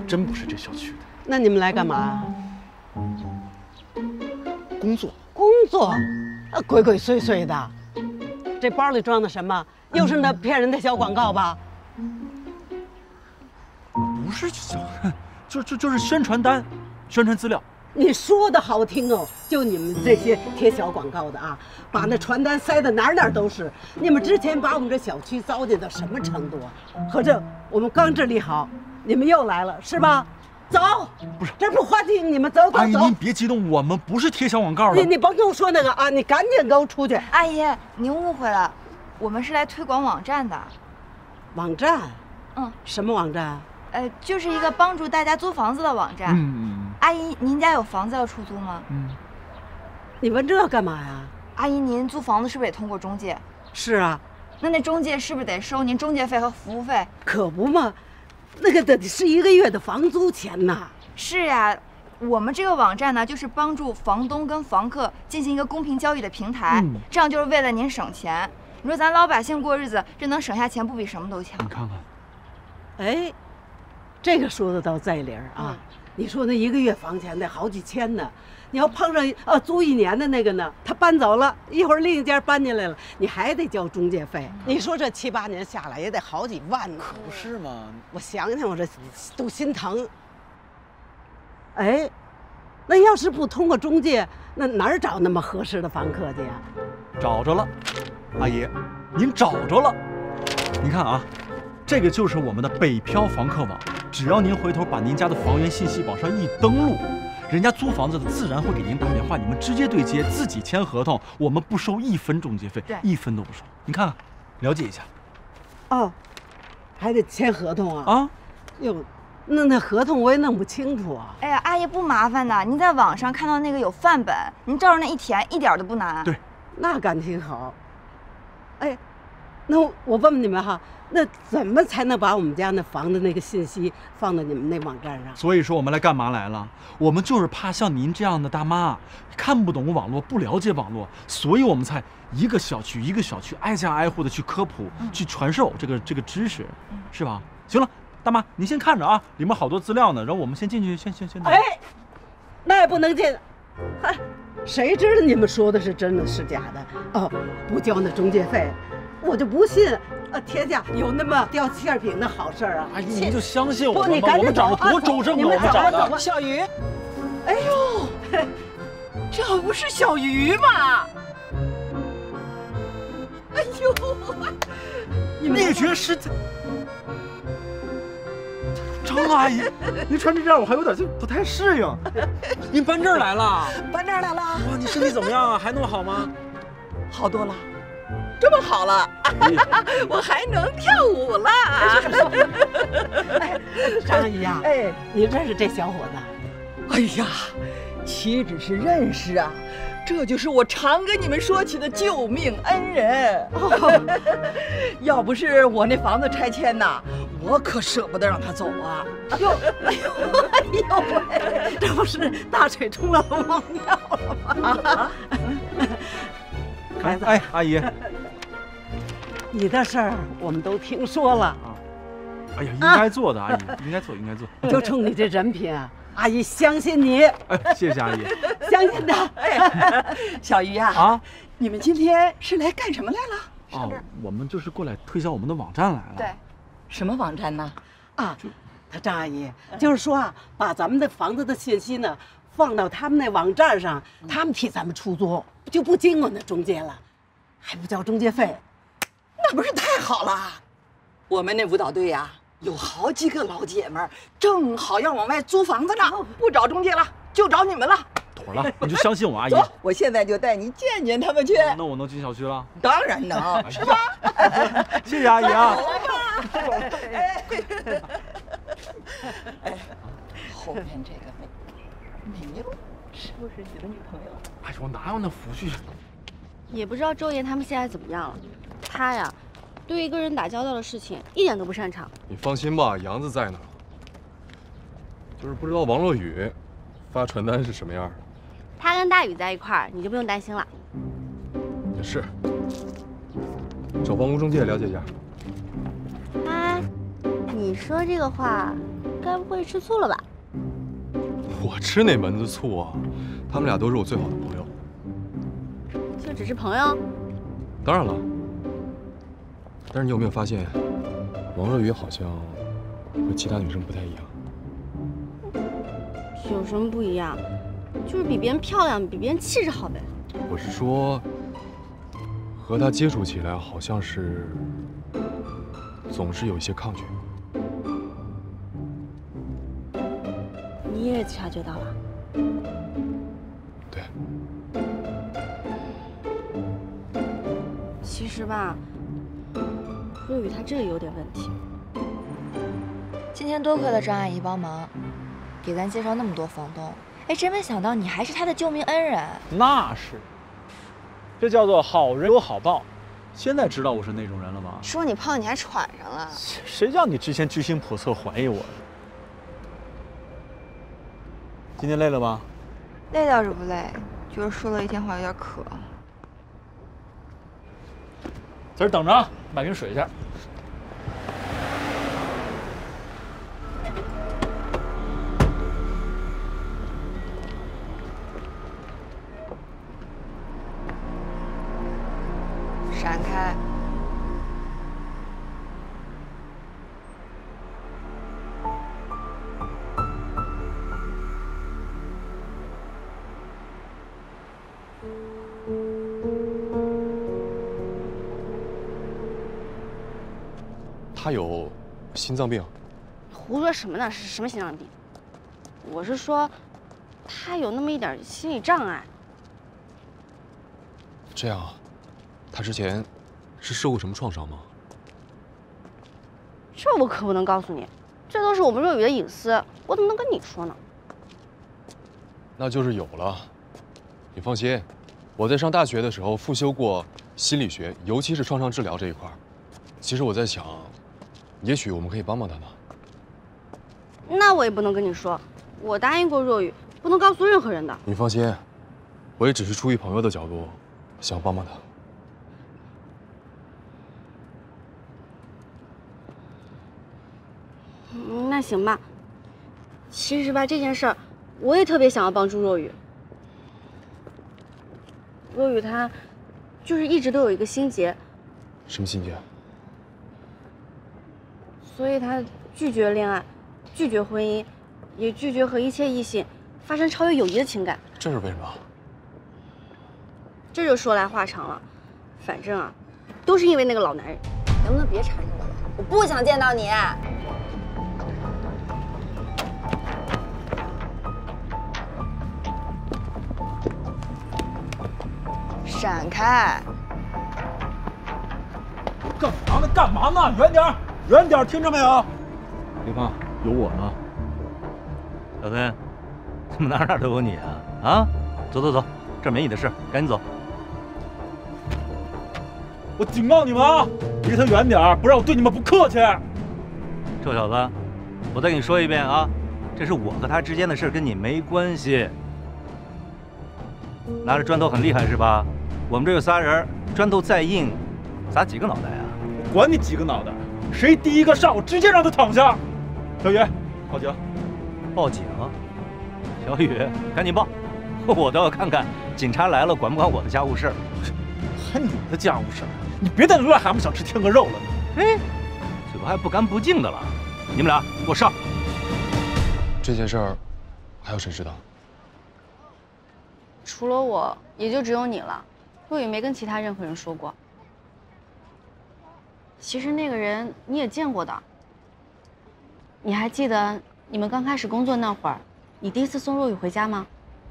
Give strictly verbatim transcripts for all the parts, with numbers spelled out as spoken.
真不是这小区的。 那你们来干嘛？ 工作。 工作？啊，鬼鬼祟祟的。这包里装的什么？又是那骗人的小广告吧？ 不是小，就就就是宣传单，宣传资料。 你说的好听哦，就你们这些贴小广告的啊，把那传单塞得哪哪都是。你们之前把我们这小区糟践到什么程度啊？合着我们刚治理好，你们又来了是吧？走， 不是， 这不花钱，你们走走走。 阿姨，您别激动，我们不是贴小广告的。 你你甭跟我说那个啊，你赶紧给我出去。 阿姨，您误会了，我们是来推广网站的。 网站？ 嗯， 什么网站？ 呃，就是一个帮助大家租房子的网站。 嗯嗯。 阿姨，您家有房子要出租吗？ 嗯。 你问这干嘛呀？ 阿姨，您租房子是不是得通过中介？ 是啊。 那那中介是不是得收您中介费和服务费？ 可不嘛，那个得是一个月的房租钱呐。 是呀，我们这个网站呢，就是帮助房东跟房客进行一个公平交易的平台，嗯、这样就是为了您省钱。你说咱老百姓过日子，这能省下钱，不比什么都强？ 你看看， 哎，这个说的倒在理儿啊。嗯，你说那一个月房钱得好几千呢，你要碰上呃租一年的那个呢，他搬走了，一会儿另一家搬进来了，你还得交中介费。你说这七八年下来也得好几万呢。 可不是嘛， 我想想我这都心疼。哎，那要是不通过中介，那哪儿找那么合适的房客去呀？ 找着了，阿姨，您找着了。您看啊，这个就是我们的北漂房客网。只要您回头把您家的房源信息往上一登录，人家租房子的自然会给您打电话，你们直接对接，自己签合同，我们不收一分中介费，一分都不收。您看看，了解一下。 哦，还得签合同啊？ 啊， 哟，那那合同我也弄不清楚啊。 哎呀，阿姨不麻烦的，您在网上看到那个有范本，您照着那一填，一点都不难。 对， 那感情好。哎，那我问问你们哈。那怎么才能把我们家那房子那个信息放到你们那网站上？ 所以说我们来干嘛来了？我们就是怕像您这样的大妈看不懂网络，不了解网络，所以我们才一个小区一个小区挨家挨户的去科普、嗯、去传授这个这个知识，嗯、是吧？行了，大妈您先看着啊，里面好多资料呢，然后我们先进去，先先先。 哎，那也不能进。哎，谁知道你们说的是真的是假的？哦，不交那中介费，我就不信。啊，天下有那么掉馅饼的好事啊！ 阿姨，您就相信我们吧， 我们找的多周正啊，我们找的。 小鱼，哎呦，这不是小鱼吗？哎呦， 灭绝师太，张阿姨，您穿成这样我还有点就不太适应。您搬这儿来了？ 搬这儿来了。 哇，你身体怎么样啊？还那么好吗？ 好多了。这么好了，我还能跳舞了。 哎，张阿姨呀，哎，你认识这小伙子？ 哎呀，岂止是认识啊，这就是我常跟你们说起的救命恩人。哦、要不是我那房子拆迁呐，我可舍不得让他走啊。 哎呦，哎呦，哎呦喂，这不是大水冲了龙王庙了吗？啊！ 孩子，哎，阿姨。 你的事儿我们都听说了啊！ 哎呀，应该做的，阿姨应该做，应该做。 就冲你这人品啊，阿姨相信你。 哎，谢谢阿姨， 相信他。 哎，小鱼呀， 啊， 你们今天是来干什么来了？ 哦，我们就是过来推销我们的网站来了。 对， 什么网站呢？ 啊，他张阿姨就是说啊，把咱们的房子的信息呢放到他们那网站上，他们替咱们出租，就不经过那中介了，还不交中介费。 那不是太好了！我们那舞蹈队呀，有好几个老姐们儿，正好要往外租房子呢，不找中介了，就找你们了。 妥了，你就相信我，阿姨。 走，我现在就带你见见他们去。 那我能进小区了？ 当然能，是吧？ 谢谢阿姨啊。 哎，哎，后面这个美美妞是不是你的女朋友？ 哎呦，我哪有那福气？ 也不知道周岩他们现在怎么样了。他呀，对一个人打交道的事情一点都不擅长。 你放心吧，杨子在呢。就是不知道王若雨发传单是什么样的。 他跟大宇在一块儿，你就不用担心了。 也是，找房屋中介了解一下。 哎，你说这个话， 该不会吃醋了吧？ 我吃哪门子醋啊？他们俩都是我最好的朋友。 就只是朋友？ 当然了。但是你有没有发现，王若雨好像和其他女生不太一样？ 有什么不一样？就是比别人漂亮，比别人气质好呗。 我是说，和她接触起来好像是总是有一些抗拒。 你也察觉到了？ 对。 其实吧，若雨她这里有点问题。 今天多亏了张阿姨帮忙，给咱介绍那么多房东。哎，真没想到你还是她的救命恩人。 那是，这叫做好人有好报。现在知道我是那种人了吧？ 说你胖你还喘上了。 谁叫你之前居心叵测怀疑我的？今天累了吧？ 累倒是不累，就是说了一天话有点渴。 在这等着啊，买瓶水去。 闪开！ 他有心脏病？ 胡说什么呢？是什么心脏病？我是说，他有那么一点心理障碍。 这样啊，他之前是受过什么创伤吗？ 这我可不能告诉你，这都是我们若雨的隐私，我怎么能跟你说呢？ 那就是有了。你放心，我在上大学的时候复修过心理学，尤其是创伤治疗这一块。其实我在想，也许我们可以帮帮他呢。 那我也不能跟你说，我答应过若雨，不能告诉任何人的。 你放心，我也只是出于朋友的角度，想帮帮他。 嗯，那行吧。其实吧，这件事儿，我也特别想要帮助若雨。若雨她，就是一直都有一个心结。 什么心结？ 所以她拒绝恋爱，拒绝婚姻，也拒绝和一切异性发生超越友谊的情感。 这是为什么？ 这就说来话长了，反正啊，都是因为那个老男人。 能不能别缠着我了？我不想见到你。闪开！ 干嘛呢？干嘛呢？远点儿，远点儿，听着没有？别怕，有我呢。 小孙，怎么哪哪都有你啊？啊，走走走，这儿没你的事，赶紧走。 我警告你们啊，离他远点儿，不然我对你们不客气。 臭小子，我再跟你说一遍啊，这是我和他之间的事，跟你没关系。拿着砖头很厉害是吧？我们这有仨人，砖头再硬，砸几个脑袋啊？ 我管你几个脑袋，谁第一个上，我直接让他躺下。小雨，报警！ 报警！小雨，赶紧报！我倒要看看警察来了管不管我的家务事。 还你的家务事？你别在这癞蛤蟆想吃天鹅肉了呢！ 哎，嘴巴还不干不净的了。你们俩给我上！ 这件事儿还有谁知道？ 除了我，也就只有你了。若雨没跟其他任何人说过。其实那个人你也见过的。你还记得你们刚开始工作那会儿，你第一次送若雨回家吗？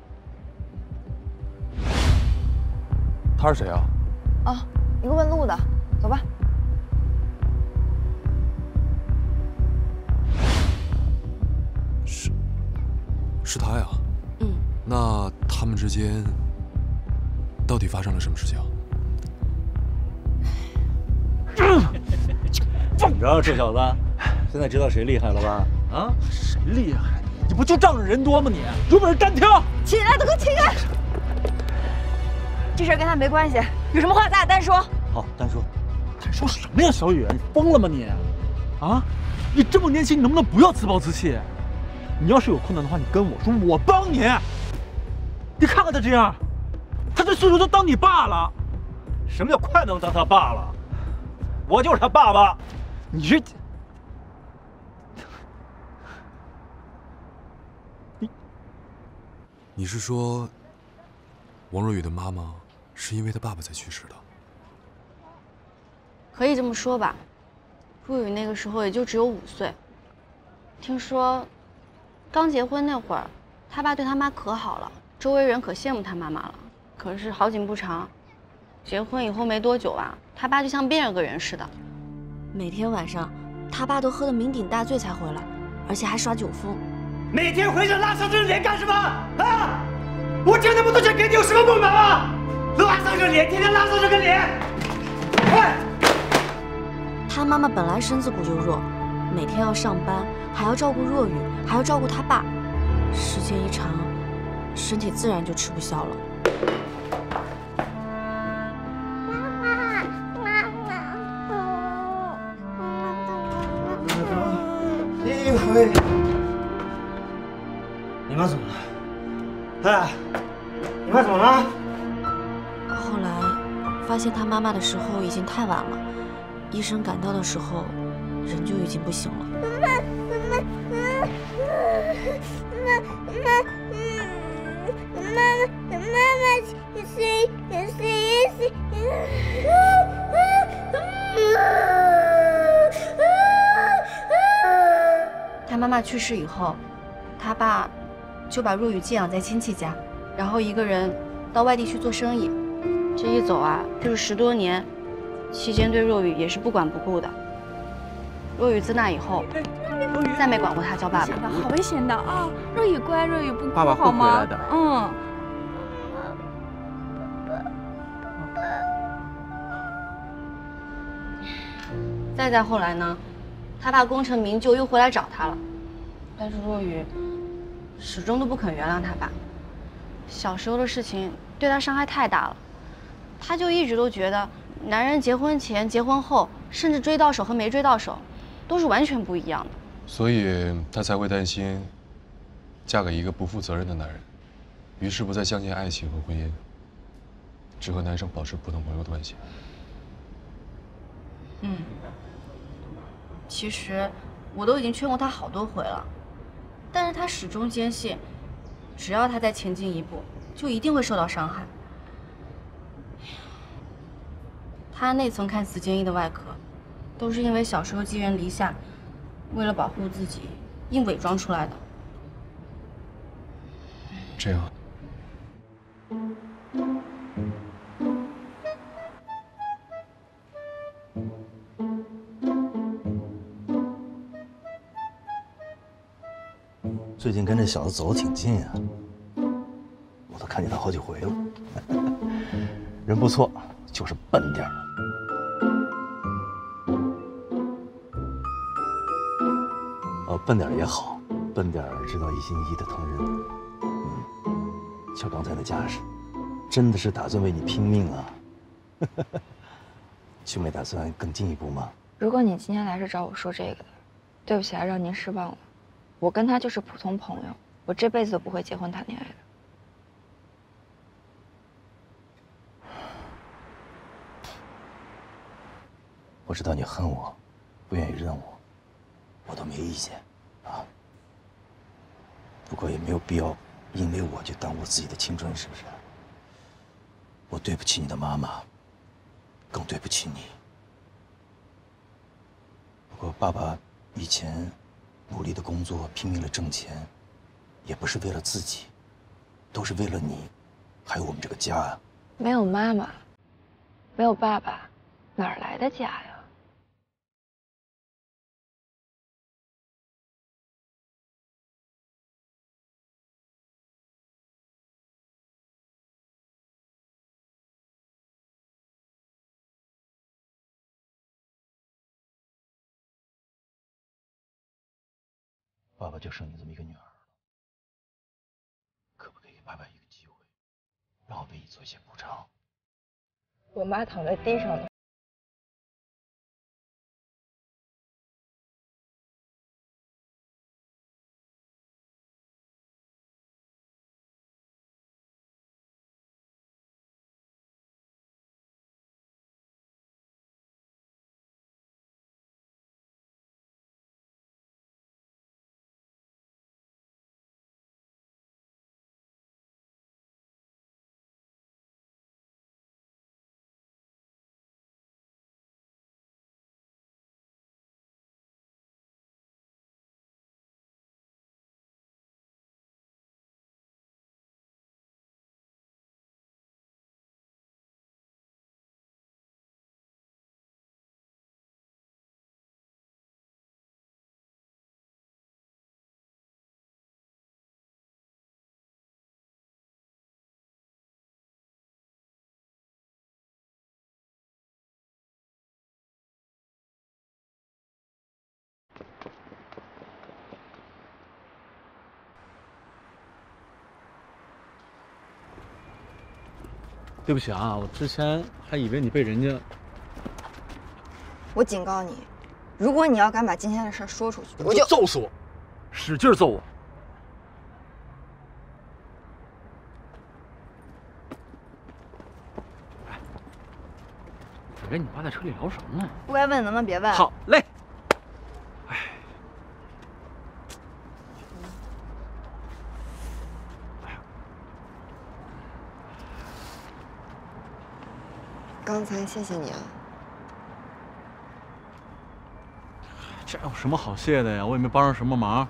他是谁啊？ 哦，一个问路的，走吧。 是，是他呀。 嗯。 那他们之间到底发生了什么事情？ 怎么着，臭小子，现在知道谁厉害了吧？啊， 谁厉害？你不就仗着人多吗你？有本事单挑！ 起来，都给我起来！ 这事儿跟他没关系，有什么话咱俩单说。 好，单说。 单说什么呀，小雨？你疯了吗你？啊？ 你这么年轻，你能不能不要自暴自弃？你要是有困难的话，你跟我说，我帮你。你看看他这样，他这岁数都当你爸了。 什么叫快能当他爸了？我就是他爸爸。 你这， 你，你是说，王若雨的妈妈是因为她爸爸才去世的？ 可以这么说吧。若雨那个时候也就只有五岁。听说，刚结婚那会儿，他爸对他妈可好了，周围人可羡慕他妈妈了。可是好景不长，结婚以后没多久啊，他爸就像变了个人似的。 每天晚上，他爸都喝得酩酊大醉才回来，而且还耍酒疯。 每天回来拉伤这脸干什么啊？我挣那么多钱给你有什么不满吗？拉伤这脸，天天拉伤这个脸。快！ 他妈妈本来身子骨就弱，每天要上班，还要照顾若雨，还要照顾他爸，时间一长，身体自然就吃不消了。 一回，你妈怎么了？哎，你妈怎么了？ 后来发现他妈妈的时候已经太晚了，医生赶到的时候，人就已经不行了。妈妈，妈妈，妈妈，妈妈，谁谁谁？他妈妈去世以后，他爸就把若雨寄养在亲戚家，然后一个人到外地去做生意。这一走啊，就是十多年，期间对若雨也是不管不顾的。若雨自那以后，再没管过他叫爸爸。 好危险的啊！若雨乖，若雨不哭爸爸会好吗？ 回来的。 嗯。 再再后来呢，他爸功成名就又回来找他了，但是若雨始终都不肯原谅他爸。小时候的事情对他伤害太大了，他就一直都觉得男人结婚前、结婚后，甚至追到手和没追到手，都是完全不一样的。 所以她才会担心嫁给一个不负责任的男人，于是不再相信爱情和婚姻，只和男生保持普通朋友的关系。 嗯。其实，我都已经劝过他好多回了，但是他始终坚信，只要他再前进一步，就一定会受到伤害。他那层看似坚毅的外壳，都是因为小时候寄人篱下，为了保护自己，硬伪装出来的。 这样。 最近跟这小子走得挺近啊，我都看见他好几回了。人不错，就是笨点儿。哦，笨点儿也好，笨点儿知道一心一意的疼人。嗯，瞧刚才的架势，真的是打算为你拼命啊！就没打算更进一步吗？ 如果你今天来是找我说这个的，对不起啊，让您失望了。我跟他就是普通朋友，我这辈子都不会结婚谈恋爱的。 我知道你恨我，不愿意认我，我都没意见，啊。不过也没有必要因为我就耽误自己的青春，是不是？我对不起你的妈妈，更对不起你。不过爸爸以前努力的工作，拼命的挣钱，也不是为了自己，都是为了你，还有我们这个家啊。 没有妈妈，没有爸爸，哪儿来的家呀？ 爸爸就剩你这么一个女儿了，可不可以给爸爸一个机会，让我为你做一些补偿？ 我妈躺在地上呢。 对不起啊，我之前还以为你被人家…… 我警告你，如果你要敢把今天的事说出去，我就揍死我，使劲揍我！哎，我跟你爸在车里聊什么呢？ 不该问能不能别问？ 好嘞。哎， 刚才谢谢你啊。 这有什么好谢的呀？我也没帮上什么忙。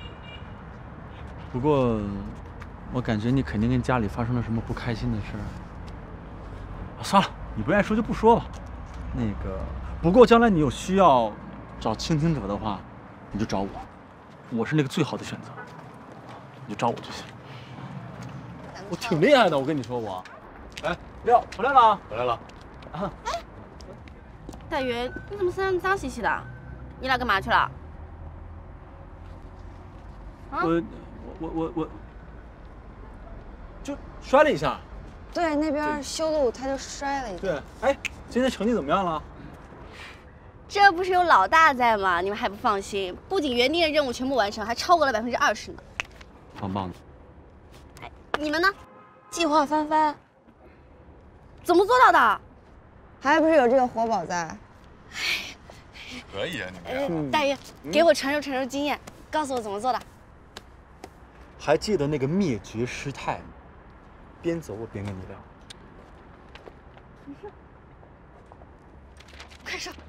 不过，我感觉你肯定跟家里发生了什么不开心的事儿。算了，你不愿意说就不说吧。那个，不过将来你有需要找倾听者的话，你就找我，我是那个最好的选择。你就找我就行。我挺厉害的，我跟你说我。哎，廖回来了， 回来了。 啊。 哎，大云，你怎么身上脏兮兮的？ 你俩干嘛去了？ 啊、我我我我就摔了一下。 对，那边修路他就摔了一下。 对，哎，今天成绩怎么样了？ 这不是有老大在吗？你们还不放心？不仅原定的任务全部完成，还超过了百分之二十呢。 棒棒的。 哎，你们呢？ 计划翻番。 怎么做到的？ 还不是有这个活宝在。 哎。 可以啊，你们俩。大云，给我传授传授经验，告诉我怎么做的。 还记得那个灭绝师太吗？边走我边跟你聊。 快说。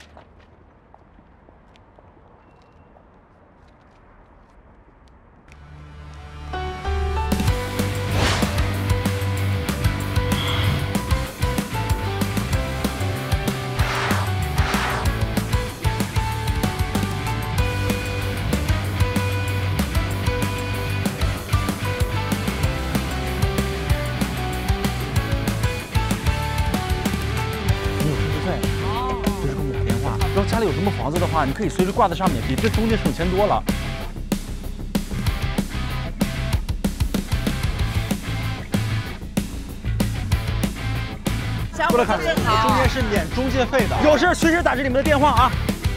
家里有什么房子的话，你可以随时挂在上面，比这中间省钱多了。过来看，中间是免中介费的，有事随时打这里面的电话啊。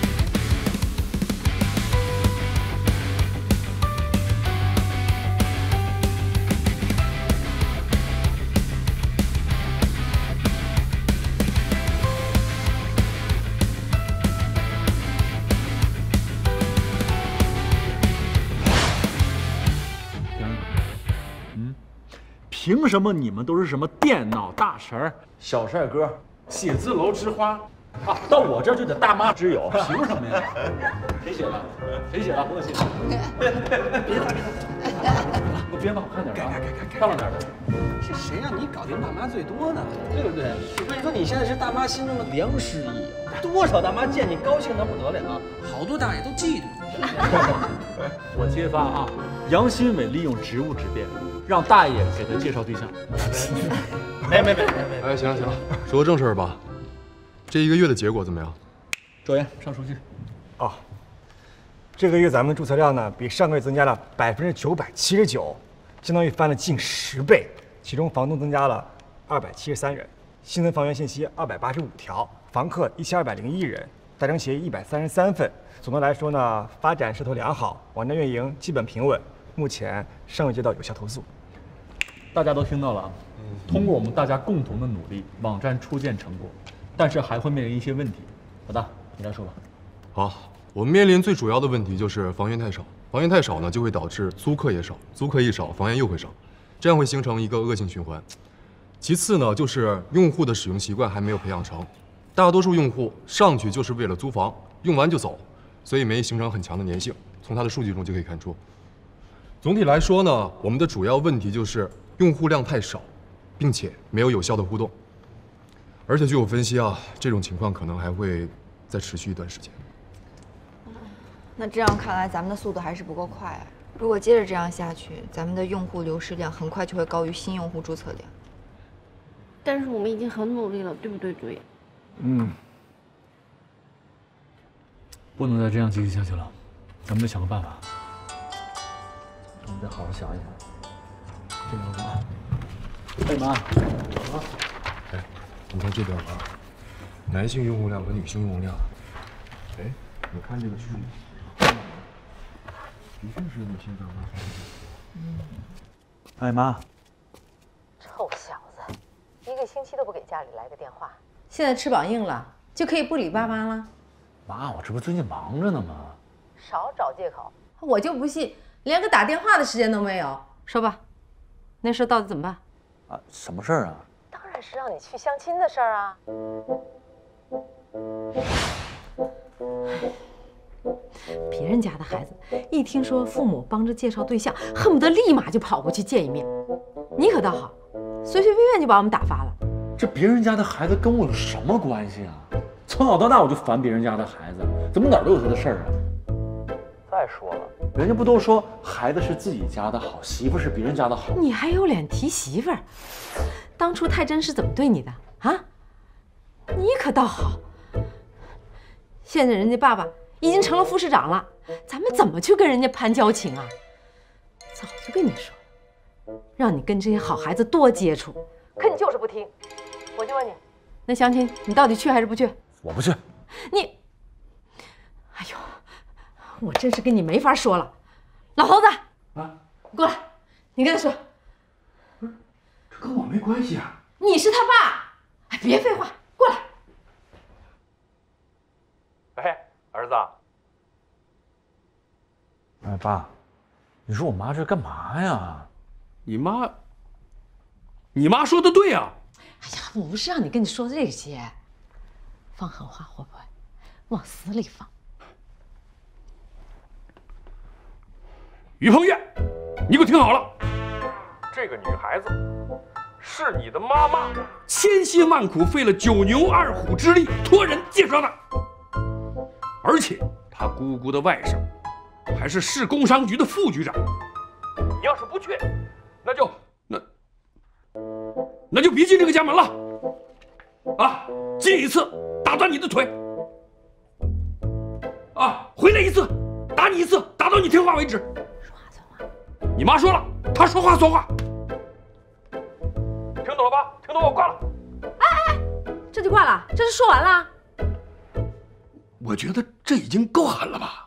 凭什么你们都是什么电脑大神、小帅哥、写字楼之花啊？到我这就得大妈之友，凭什么呀？谁写的？谁写的？我写的。别打，别打！我编的好看点啊！漂亮点的。 是谁让你搞定大妈最多呢？对不对？所以说你现在是大妈心中的良师益友，多少大妈见你高兴得不得了，好多大爷都嫉妒你。 我揭发啊，杨新伟利用职务之便。 让大爷给他介绍对象。没没没没没。 哎，行了行了，说个正事儿吧。这一个月的结果怎么样？ 周岩上书记。 哦，这个月咱们的注册量呢，比上个月增加了百分之九百七十九，相当于翻了近十倍。其中房东增加了二百七十三人，新增房源信息二百八十五条，房客一千二百零一人，达成协议一百三十三份。总的来说呢，发展势头良好，网站运营基本平稳。 目前尚未接到有效投诉。 大家都听到了啊！通过我们大家共同的努力，网站初见成果，但是还会面临一些问题。老大，你来说吧。 好，我们面临最主要的问题就是房源太少，房源太少呢，就会导致租客也少，租客一少，房源又会少，这样会形成一个恶性循环。其次呢，就是用户的使用习惯还没有培养成，大多数用户上去就是为了租房，用完就走，所以没形成很强的粘性。从它的数据中就可以看出。 总体来说呢，我们的主要问题就是用户量太少，并且没有有效的互动。而且据我分析啊，这种情况可能还会再持续一段时间。 那这样看来，咱们的速度还是不够快啊。如果接着这样下去，咱们的用户流失量很快就会高于新用户注册量。 但是我们已经很努力了，对不对，主演？ 嗯。不能再这样继续下去了，咱们得想个办法。 我们再好好想一想。这个啊，哎妈，啊， 哎，你看这表啊，男性用户量和女性用户量。哎，你看这个区域，的确是女性大妈发的。 嗯。哎妈。 臭小子，一个星期都不给家里来个电话。 现在翅膀硬了，就可以不理爸妈了？ 妈，我这不最近忙着呢吗？ 少找借口。 我就不信，连个打电话的时间都没有。说吧，那事到底怎么办？ 啊，什么事儿啊？ 当然是让你去相亲的事儿啊。 别人家的孩子一听说父母帮着介绍对象，恨不得立马就跑过去见一面。你可倒好，随随便便就把我们打发了。 这别人家的孩子跟我有什么关系啊？从小到大我就烦别人家的孩子，怎么哪儿都有他的事儿啊？再说了，人家不都说孩子是自己家的好，媳妇是别人家的好？ 你还有脸提媳妇儿？当初太真是怎么对你的啊？你可倒好，现在人家爸爸已经成了副市长了，咱们怎么去跟人家攀交情啊？早就跟你说了，让你跟这些好孩子多接触，可你就是不听。我就问你，那相亲你到底去还是不去？ 我不去。 你，哎呦，我真是跟你没法说了。老头子，啊，过来，你跟他说。 不是，这跟我没关系啊。 你是他爸，哎，别废话，过来。 喂，儿子。哎，爸，你说我妈这干嘛呀？ 你妈，你妈说的对啊。 哎呀，我不是让你跟你说这些，放狠话会不会？往死里放。 于鹏岳，你给我听好了，这个女孩子是你的妈妈千辛万苦费了九牛二虎之力托人介绍的，而且她姑姑的外甥还是市工商局的副局长。你要是不去，那就那那就别进这个家门了啊！进一次打断你的腿啊，回来一次打你一次，打到你听话为止。 说话算话。 你妈说了，她说话算话，听懂了吧？听懂我挂了。 哎哎，这就挂了？这是说完了？ 我觉得这已经够狠了吧？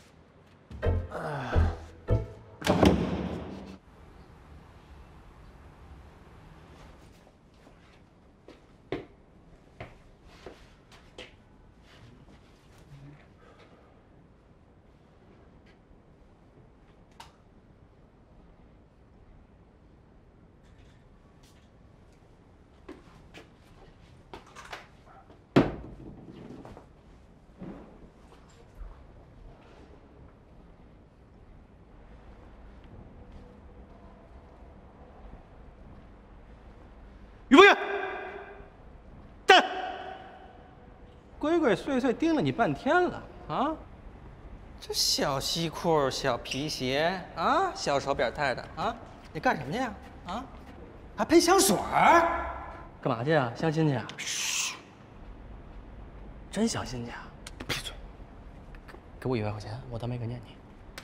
于凤月，站！ 鬼鬼祟祟盯了你半天了啊！这小西裤、小皮鞋啊，小手表带的啊，你干什么去呀？啊，还喷香水儿？干嘛去啊？相亲去啊？嘘！真相亲去啊？闭嘴！给我一百块钱，我当没看见你。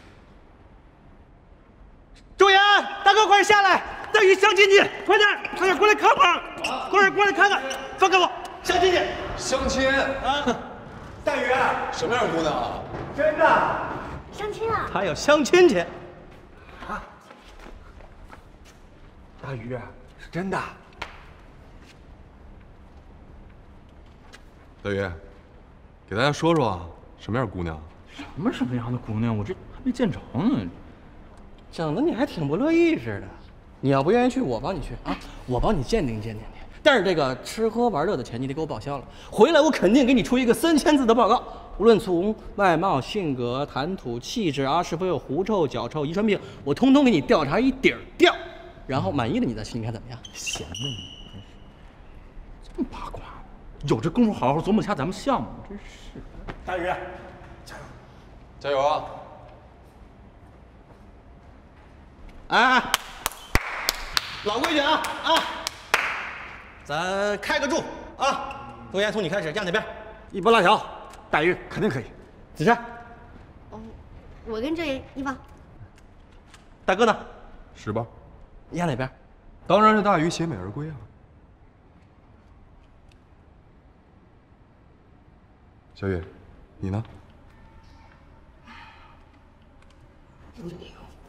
周岩，大哥，快点下来！大宇相亲去，快点，快点过来看看，快点过来看看，放开我，相亲去。 相亲啊！ 大宇， 什么样的姑娘啊？ 真的。 相亲啊！ 他要相亲去。 啊！大宇，是真的。 大宇，给大家说说啊，什么样的姑娘？ 什么什么样的姑娘？我这还没见着呢。 整的你还挺不乐意似的。你要不愿意去，我帮你去啊，我帮你鉴定鉴定去。但是这个吃喝玩乐的钱你得给我报销了，回来我肯定给你出一个三千字的报告，无论从外貌、性格、谈吐、气质啊，是否有狐臭、脚臭、遗传病，我通通给你调查一底儿调，然后满意了你再去，你看怎么样？ 闲的你，真是这么八卦，有这功夫好好琢磨一下咱们项目，真是。 大宇，加油， 加油啊！ 哎，老规矩啊啊！咱开个柱啊！从烟从你开始，压哪边？ 一波拉条，大宇肯定可以。 子珊， 哦，我跟这一方。 大哥呢？ 十吧。 压哪边？ 当然是大鱼携美而归啊！ 小雨，你呢？ 无聊。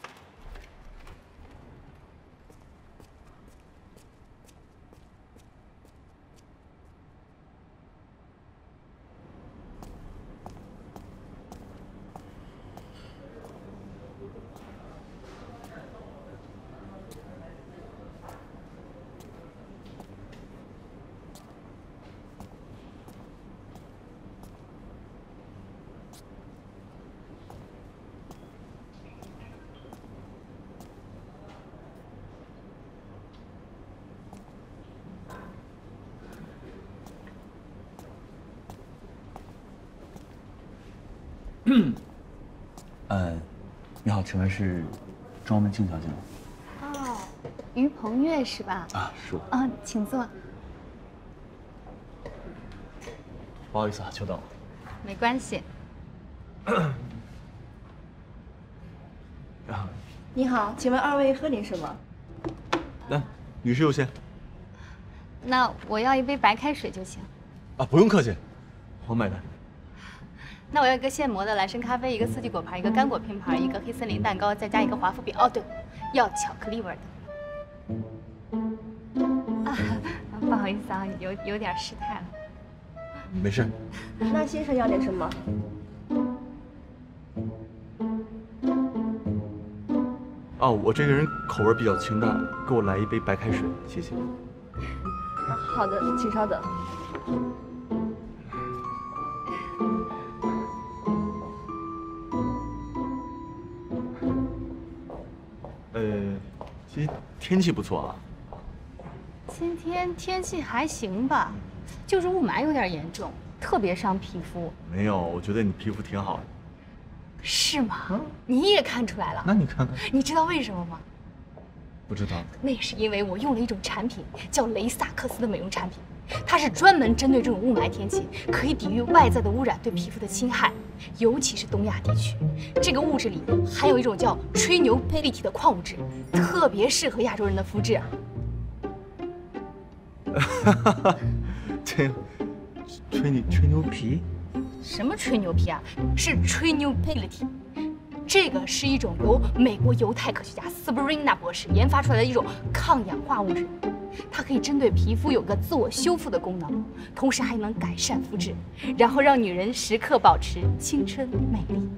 呃，你好，请问是庄文静小姐吗？ 哦，于鹏月是吧？ 啊，是我。 啊，请坐。 不好意思啊，久等了。 没关系。 啊， 你好，请问二位喝点什么？ 来，女士优先。 那我要一杯白开水就行。 啊，不用客气，我买单。 那我要一个现磨的蓝参咖啡，一个四季果盘，一个干果拼盘，一个黑森林蛋糕，再加一个华夫饼。哦，对，要巧克力味的。啊，不好意思啊，有有点失态了。 没事。 那先生要点什么？ 哦，我这个人口味比较清淡，给我来一杯白开水，谢谢。 好的，请稍等。 呃，今天天气不错啊。 今天天气还行吧，就是雾霾有点严重，特别伤皮肤。 没有，我觉得你皮肤挺好的。 是吗？嗯、你也看出来了？ 那你看看。 你知道为什么吗？ 不知道。 那是因为我用了一种产品，叫雷萨克斯的美容产品，它是专门针对这种雾霾天气，可以抵御外在的污染对皮肤的侵害，尤其是东亚地区。这个物质里含有一种叫吹牛贝利体的矿物质，特别适合亚洲人的肤质。 这吹牛吹牛皮？ 什么吹牛皮啊？是吹牛贝利体。这个是一种由美国犹太科学家斯布林娜博士研发出来的一种抗氧化物质，它可以针对皮肤有个自我修复的功能，同时还能改善肤质，然后让女人时刻保持青春美丽。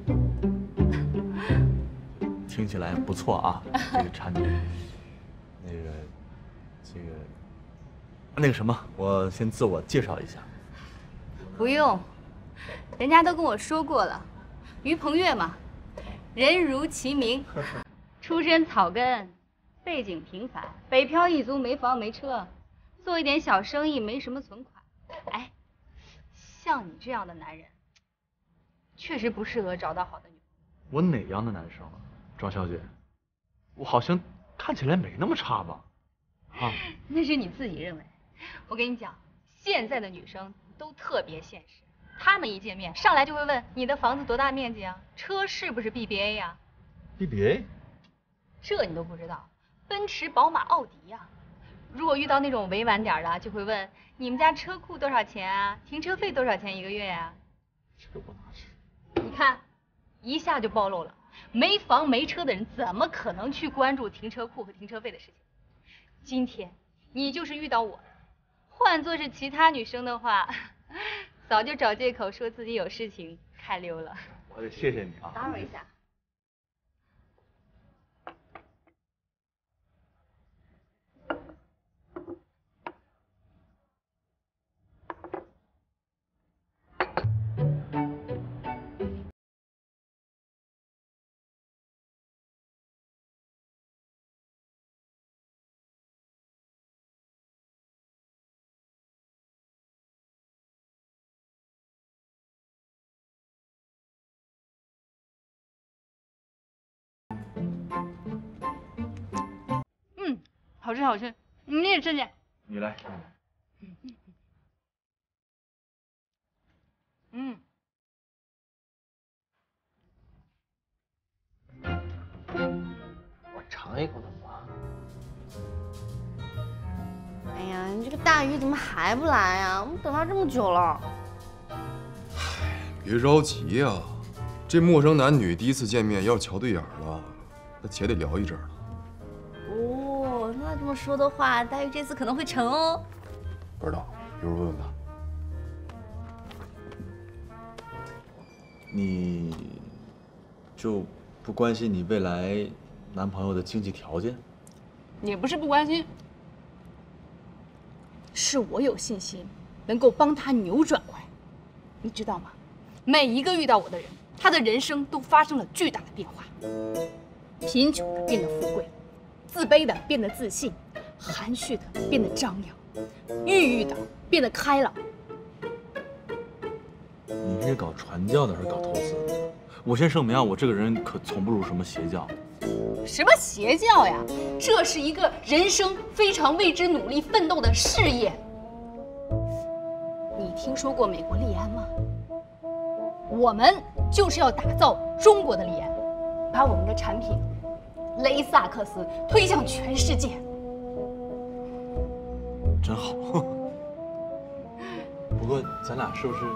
听起来不错啊，这个产品。那个，这个，那个什么，我先自我介绍一下。 不用，人家都跟我说过了，于鹏月嘛。人如其名，出身草根，背景平凡，北漂一族，没房没车，做一点小生意，没什么存款。哎，像你这样的男人，确实不适合找到好的女朋友。 我哪样的男生啊，庄小姐？我好像看起来没那么差吧？啊？ 那是你自己认为。我跟你讲，现在的女生都特别现实。他们一见面，上来就会问你的房子多大面积啊？车是不是 B B A 呀 ？B B A？ 这你都不知道？奔驰、宝马、奥迪呀。如果遇到那种委婉点的，就会问你们家车库多少钱啊？停车费多少钱一个月呀？ 这我哪是？ 你看，一下就暴露了。没房没车的人怎么可能去关注停车库和停车费的事情？今天你就是遇到我了，换作是其他女生的话。早就找借口说自己有事情开溜了。 我得谢谢你啊。 打扰一下。嗯，好吃好吃，你也吃点。 你来。 嗯。 我尝一口怎么了？ 哎呀，你这个大鱼怎么还不来呀？我们等他这么久了。 哎别着急呀、啊，这陌生男女第一次见面，要是瞧对眼了，那且得聊一阵呢。 哦，那这么说的话，大玉这次可能会成哦。 不知道，一会儿问问他。 你就不关心你未来男朋友的经济条件？ 也不是不关心，是我有信心能够帮他扭转过来。你知道吗？每一个遇到我的人，他的人生都发生了巨大的变化。贫穷的变得富贵，自卑的变得自信，含蓄的变得张扬，郁郁的变得开朗。 你是搞传教的还是搞投资的？我先声明啊，我这个人可从不入什么邪教。 什么邪教呀？这是一个人生非常为之努力奋斗的事业。你听说过美国利安吗？我们就是要打造中国的利安，把我们的产品雷萨克斯推向全世界。 真好。不过咱俩是不是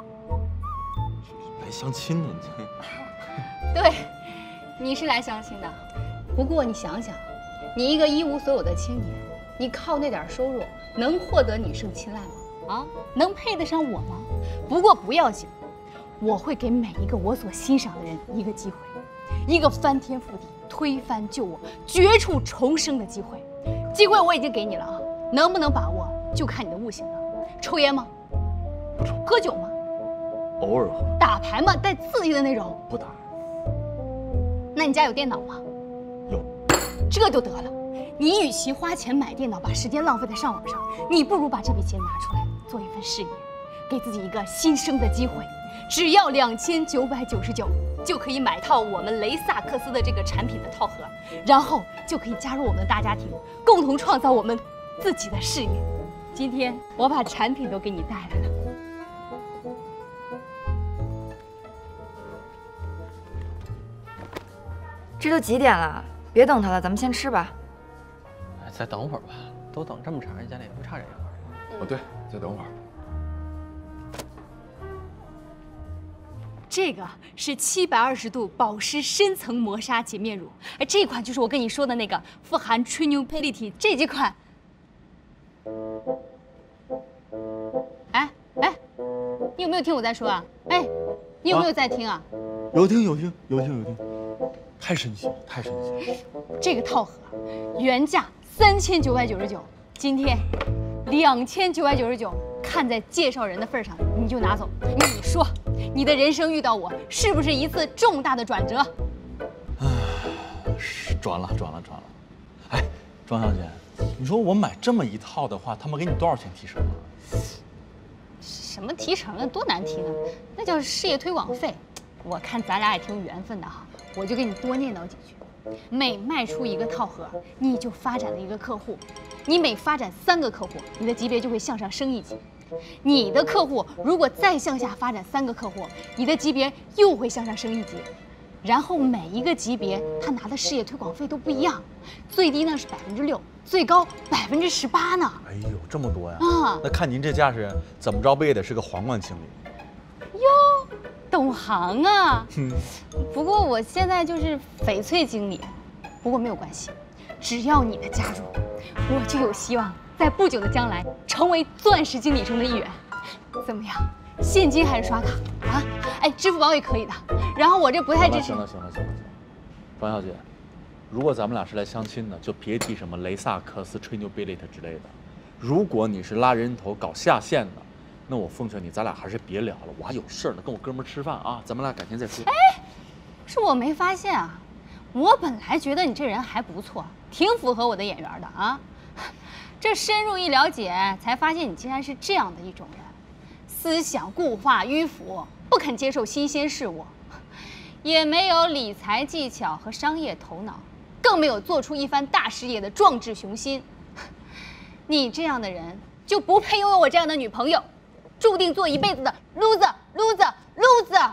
来相亲的？ 对，你是来相亲的。不过你想想，你一个一无所有的青年，你靠那点收入能获得女生青睐吗？啊，能配得上我吗？不过不要紧，我会给每一个我所欣赏的人一个机会，一个翻天覆地、推翻旧我、绝处重生的机会。机会我已经给你了啊，能不能把握就看你的悟性了。抽烟吗？ 不抽。 喝酒吗？ 偶尔喝。 打牌吗？带刺激的那种？ 不打。 那你家有电脑吗？ 有。 这就得了。你与其花钱买电脑，把时间浪费在上网上，你不如把这笔钱拿出来做一份事业，给自己一个新生的机会。只要两千九百九十九，就可以买套我们雷萨克斯的这个产品的套盒，然后就可以加入我们的大家庭，共同创造我们自己的事业。今天我把产品都给你带来了。 这都几点了？别等他了，咱们先吃吧。 哎，再等会儿吧，都等这么长时间了，也不差这样。 哦，对，再等会儿。 这个是七百二十度保湿深层磨砂洁面乳，哎，这款就是我跟你说的那个富含吹牛佩利体这几款。哎哎，你有没有听我在说啊？哎，你有没有在听啊？ 有听有听有听有听，太神奇了，太神奇了！ 这个套盒原价三千九百九十九，今天两千九百九十九，看在介绍人的份上，你就拿走。你说，你的人生遇到我，是不是一次重大的转折？ 唉，转了转了转了。哎，庄小姐，你说我买这么一套的话，他们给你多少钱提成啊？ 什么提成啊，多难听啊！那叫事业推广费。我看咱俩也挺有缘分的哈，我就给你多念叨几句。每卖出一个套盒，你就发展了一个客户；你每发展三个客户，你的级别就会向上升一级。你的客户如果再向下发展三个客户，你的级别又会向上升一级。然后每一个级别他拿的事业推广费都不一样，最低呢是百分之六，最高百分之十八呢。 哎呦，这么多呀！ 啊， 那看您这架势，怎么着不也得是个皇冠经理？ 哟，懂行啊！ 嗯， 不过我现在就是翡翠经理，不过没有关系，只要你的加入，我就有希望在不久的将来成为钻石经理中的一员。怎么样？现金还是刷卡啊？哎，支付宝也可以的。然后我这不太支持。 行了行了行了行了，庄小姐，如果咱们俩是来相亲的，就别提什么雷萨克斯、吹牛 Billet 之类的。如果你是拉人头搞下线的，那我奉劝你，咱俩还是别聊了，我还有事呢，跟我哥们吃饭啊，咱们俩改天再说。 哎，是我没发现啊，我本来觉得你这人还不错，挺符合我的眼缘的啊。这深入一了解，才发现你竟然是这样的一种人，思想固化迂腐，不肯接受新鲜事物，也没有理财技巧和商业头脑，更没有做出一番大事业的壮志雄心。你这样的人就不配拥有我这样的女朋友，注定做一辈子的 loser loser loser。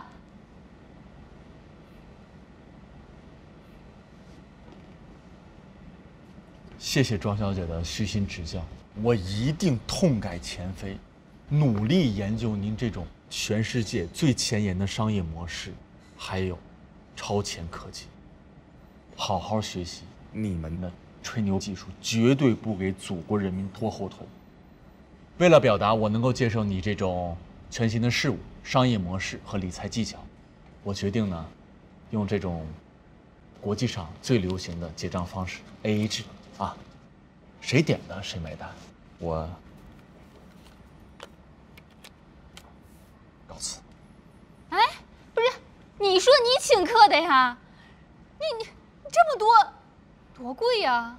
谢谢庄小姐的虚心指教，我一定痛改前非，努力研究您这种全世界最前沿的商业模式，还有超前科技。好好学习你们的吹牛技术，绝对不给祖国人民拖后腿。为了表达我能够接受你这种全新的事物、商业模式和理财技巧，我决定呢，用这种国际上最流行的结账方式 A A 制啊，谁点的谁买单。我告辞。 哎，不是，你说你请客的呀？你你这么多，多贵呀？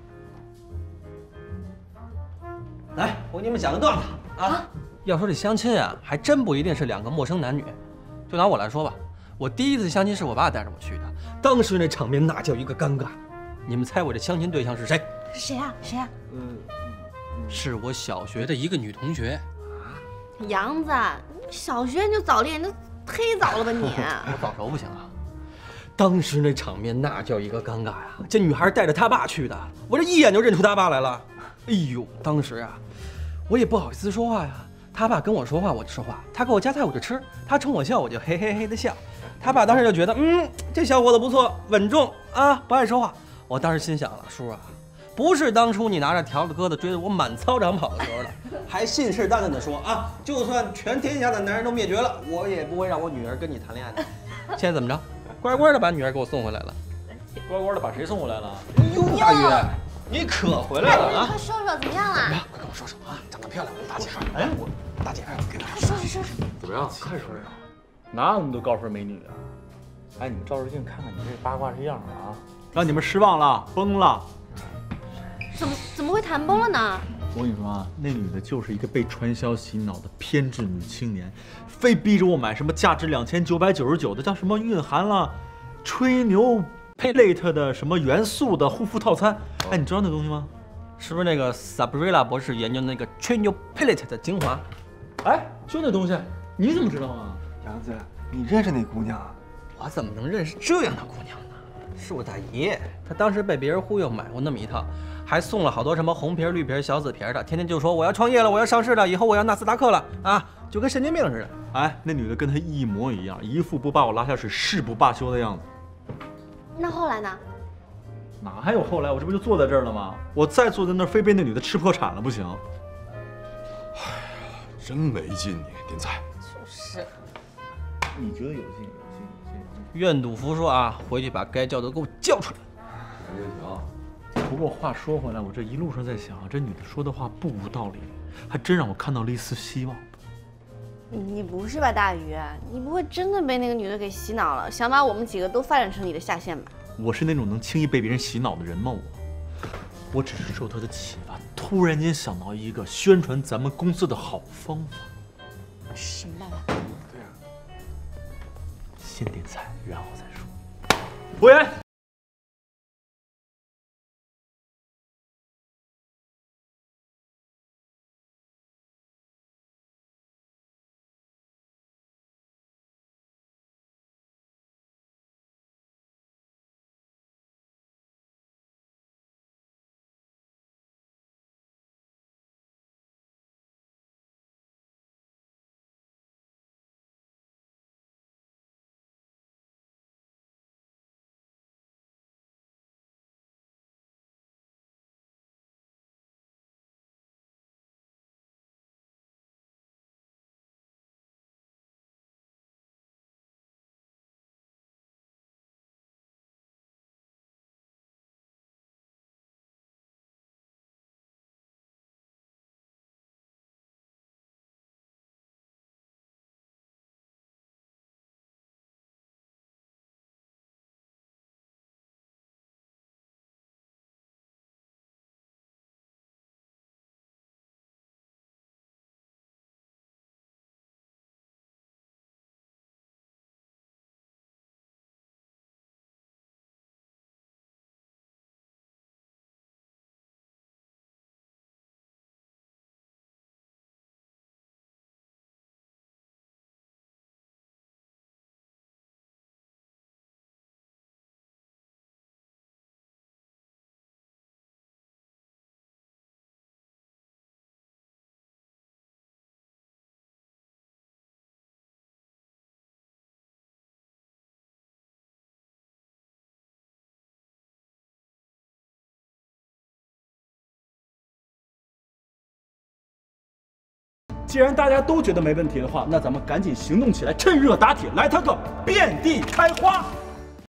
来，我给你们讲个段子啊。要说这相亲啊，还真不一定是两个陌生男女。就拿我来说吧，我第一次相亲是我爸带着我去的，当时那场面那叫一个尴尬。你们猜我这相亲对象是谁？ 是谁呀？谁呀？ 嗯，是我小学的一个女同学。 杨子，小学你就早恋，那忒早了吧你？ 我早熟不行啊。当时那场面那叫一个尴尬呀！这女孩带着她爸去的，我这一眼就认出她爸来了。哎呦，当时啊，我也不好意思说话呀。他爸跟我说话我就说话，他给我夹菜我就吃，他冲我笑我就嘿嘿嘿的笑。他爸当时就觉得，嗯，这小伙子不错，稳重啊，不爱说话。我当时心想了，叔啊，不是当初你拿着条子疙瘩追着我满操场跑的时候了，还信誓旦旦的说啊，就算全天下的男人都灭绝了，我也不会让我女儿跟你谈恋爱的。现在怎么着？乖乖的把女儿给我送回来了。 乖乖的把谁送回来了？ 哟，大鱼，你可回来了啊！ 快说说怎么样了？ 快跟我说说啊，长得漂亮，大姐。哎，我大姐，给她说说说说。 怎么样？快说说。哪有那么多高分美女啊？哎，你们照照镜看看你这八卦是样了啊！让你们失望了，崩了。 怎么怎么会谈崩了呢？ 我跟你说啊，那女的就是一个被传销洗脑的偏执女青年，非逼着我买什么价值两千九百九十九的叫什么蕴含了吹牛 Pellet 的什么元素的护肤套餐。哎，你知道那东西吗？ 是不是那个 Sabrina 博士研究那个吹牛 Pellet 的精华？ 哎，就那东西，你怎么知道啊？ 杨子，你认识那姑娘啊？ 我怎么能认识这样的姑娘呢？是我大爷，他当时被别人忽悠买过那么一套，还送了好多什么红皮、绿皮、小紫皮的，天天就说我要创业了，我要上市了，以后我要纳斯达克了啊，就跟神经病似的。 哎，那女的跟他一模一样，一副不把我拉下水誓不罢休的样子。 那后来呢？ 哪还有后来？我这不就坐在这儿了吗？我再坐在那儿，非被那女的吃破产了不行。 哎呀，真没劲你，丁菜。 就是。 你觉得有劲？有劲，有劲，有劲。 愿赌服输啊！回去把该叫的给我叫出来。 行行。不过话说回来，我这一路上在想，这女的说的话不无道理，还真让我看到了一丝希望。 你不是吧，大鱼？你不会真的被那个女的给洗脑了，想把我们几个都发展成你的下线吧？ 我是那种能轻易被别人洗脑的人吗？我，我只是受她的启发，突然间想到一个宣传咱们公司的好方法。 什么办法？ 对啊，先点菜，然后再说。服务员。 既然大家都觉得没问题的话，那咱们赶紧行动起来，趁热打铁，来他个遍地开花！